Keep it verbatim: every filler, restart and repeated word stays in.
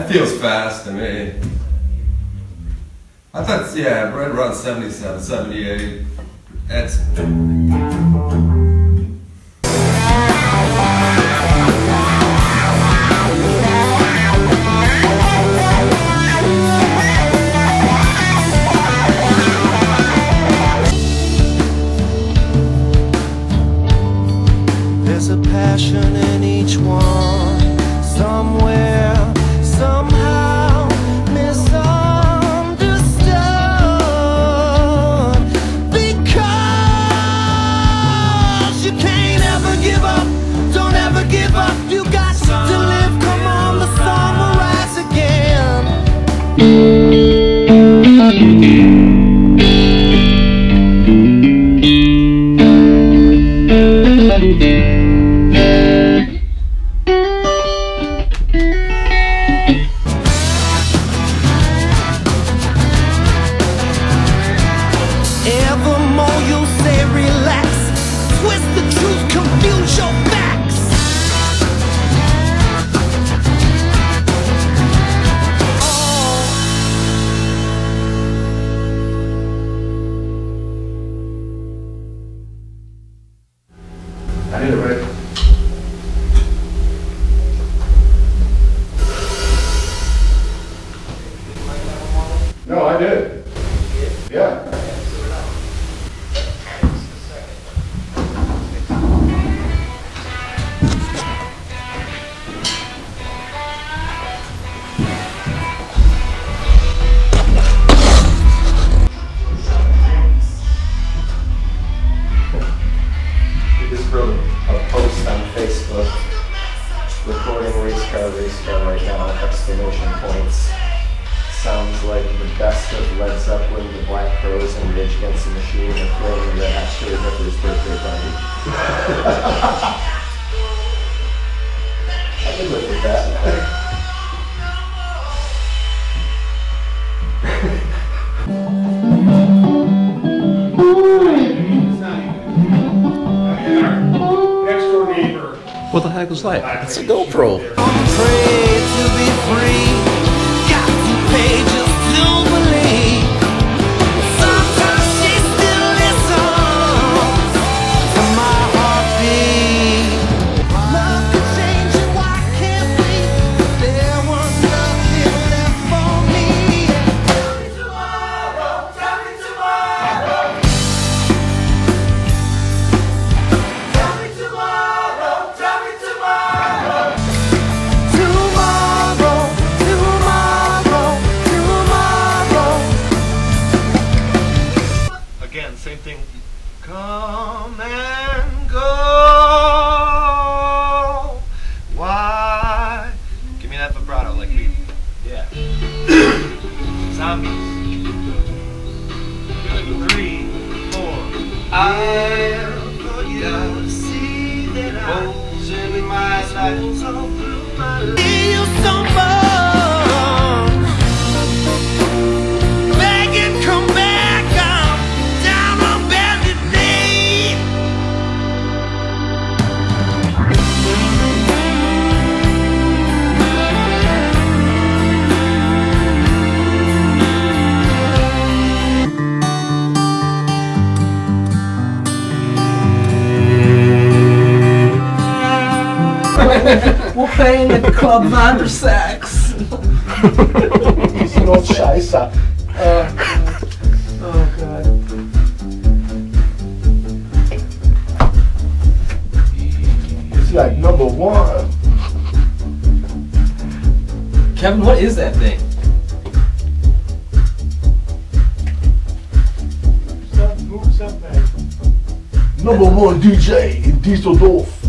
feels fast to me. I thought, yeah, right around seventy-seven, seventy-eight. That's. There's a passion in each one, somewhere, somehow misunderstood. Because you can't ever give up, don't ever give up. You got to live, come on, the sun will rise again. Evermore you say relax, twist the truth, confuse your facts. I did it right. No, I did. Yeah. Wrote a post on Facebook recording race car, race car right now, exclamation points. Sounds like the best of Led Zeppelin, the Black Crowes, and Rage Against the Machine are playing the Ashley Ripper's birthday party. I can live with that. What the heck was that? It's a GoPro. Pray to be free, got to pay just to believe. Sometimes she still listens to my heartbeat. Love could change you, why can't we? There was nothing left for me. Tell me tomorrow, tell me tomorrow. Tell me tomorrow, tell me tomorrow. Tomorrow, tomorrow, tomorrow. Again, same thing. Come and go. Why? Give me that vibrato like we. Yeah. Zombies. Three, four. I'll see that holes in my life. All through my life. Feel someone begging, come back. I'm down on bended knee. We're playing at the Club Vandersax. Easy old Scheisse. Uh, oh God. It's like number one. Kevin, what is that thing? Number one D J in Düsseldorf.